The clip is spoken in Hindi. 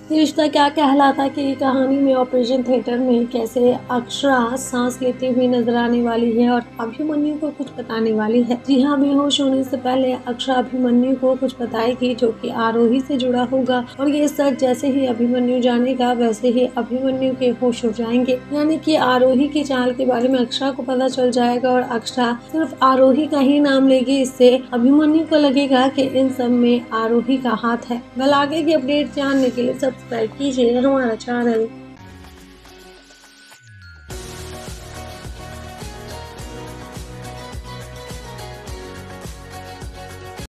ये रिश्ता क्या कहलाता की कहानी में ऑपरेशन थिएटर में कैसे अक्षरा सांस लेती हुई नजर आने वाली है और अभिमन्यु को कुछ बताने वाली है। जी हाँ, बेहोश होने से पहले अक्षरा अभिमन्यु को कुछ बताएगी जो कि आरोही से जुड़ा होगा और ये सच जैसे ही अभिमन्यु जानेगा वैसे ही अभिमन्यु के होश हो जाएंगे। यानी कि आरोही की चाल के बारे में अक्षरा को पता चल जाएगा और अक्षरा सिर्फ आरोही का ही नाम लेगी। इससे अभिमन्यु को लगेगा कि इन सब में आरोही का हाथ है। आगे की अपडेट जानने के लिए सब्सक्राइब कीजिए हमारा चैनल।